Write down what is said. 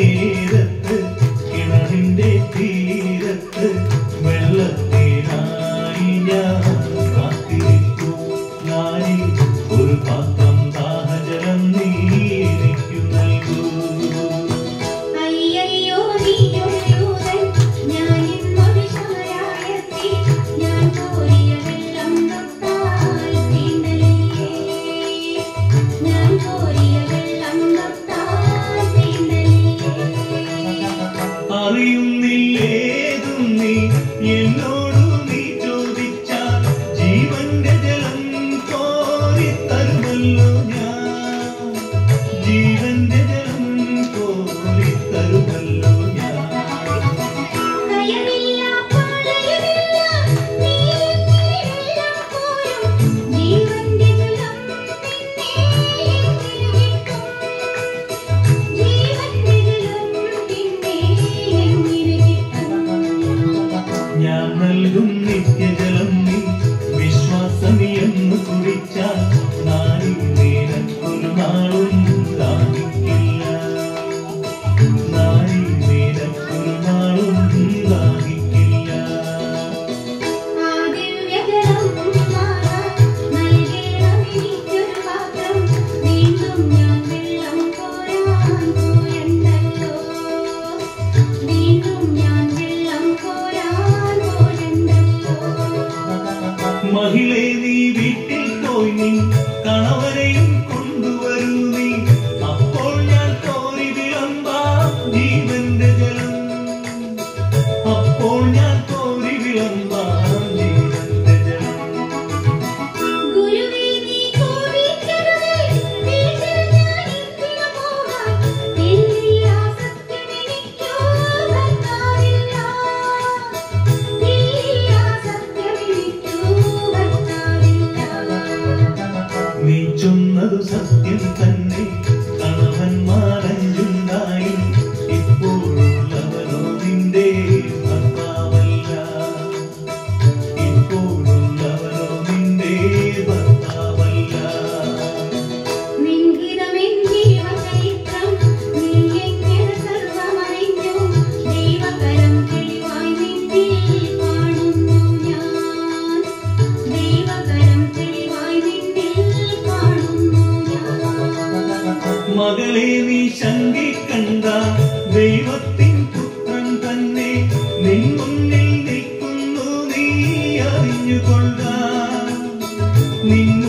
നേരത്ത് കിണറിന്റെ തീരത്ത് വെള്ളത്തിനായി ഞാൻ കാത്തിരിക്കൂ. നാളെ ഒരു പാത്രം ദാഹജലം നീ എനിക്കു നൽകൂ. അയ്യയ്യോ നീയൊരുയൂതൻ ഞാനിന്നൊരു ശമരായത്തി ഞാൻ കോരിയ വെള്ളം തൊട്ടാൽ തീണ്ടലിയേ ഞാൻ കോരിയ വെള്ളം തൊട്ടാൽ തീണ്ടലിയേ. അറിയുന്നില്ലേതും നീ എന്നോടു നീ ചോദിച്ചാൽ ജീവന്റെ ജലം കോരിത്തരുമല്ലോ ഞാൻ. ജീവന്റെ ജലം കോരിത്തരുമല്ലോ ഞാൻ. കയറില്ല പാളയമില്ല നീ എല്ലാം പോരും ജീവന്റെ ജലം നിന്നെ കിട്ടും. ജീവന്റെ ജലം നിന്നെ കിട്ടും. ഞാൻ നൽകും നിത്യജലം നീ വിശ്വാസമിയെന്ന് കുറിച്ചാൽ നാളെ നിനക്കൊരു നാളും ദാഹിക്കില്ല. നാളെ നിനക്കൊരു നാളും ദാഹിക്കില്ല. ആ ദിവ്യജലം മാറാൻ നൽകണം എനിക്കൊരു പാത്രം. വീണ്ടും ഞാൻ വെള്ളം കോരാൻ പോരണ്ടല്ലോ. വീണ്ടും ഞാൻ വെള്ളം കോരാൻ പോരണ്ടല്ലോ. മഹിളേ നീ വീട്ടിൽ പോയി നീ കണവരെയും കൊണ്ടുവരൂ നീ. അപ്പോൾ ഞാൻ കോരി വിളമ്പാം ജീവന്റെ ജലം. അപ്പോൾ ഞാൻ കോരി വിളമ്പാം ജീവന്റെ ജലം. ഗുരുവേ നീ കോപിക്കരുതേ വീട്ടിൽ ഞാൻ എന്തിനു പോകാൻ. ഇല്ല സത്യമെനിക്കു ഭർത്താവില്ല. ഇല്ല സത്യമെനിക്കു ഭർത്താവില്ല. നീ ചൊന്നതു സത്യം തന്നെ കണവന്മാരഞ്ചുണ്ടായി. ഇപ്പോഴുള്ളവനോ നിന്റെ ഭർത്താവല്ല. ഇപ്പോഴുള്ളവനോ നിന്റെ ഭർത്താവല്ല. നിൻഹിതമെൻ ജീവചരിത്രം നീ എങ്ങനെ സർവമറിഞ്ഞു. ദൈവകരം തെളിവായി നിന്നിൽ കാണുന്നു ഞാൻ. ദൈവകരം തെളിവായി നിന്നിൽ കാണുന്നു ഞാൻ. മകളെ നീ ശങ്കിക്കണ്ട ദൈവത്തിൻ പുത്രൻ തന്നെ നിൻ മുന്നിൽ നിൽക്കുന്നു നീ അറിഞ്ഞുകൊള്ളുക. നിൻ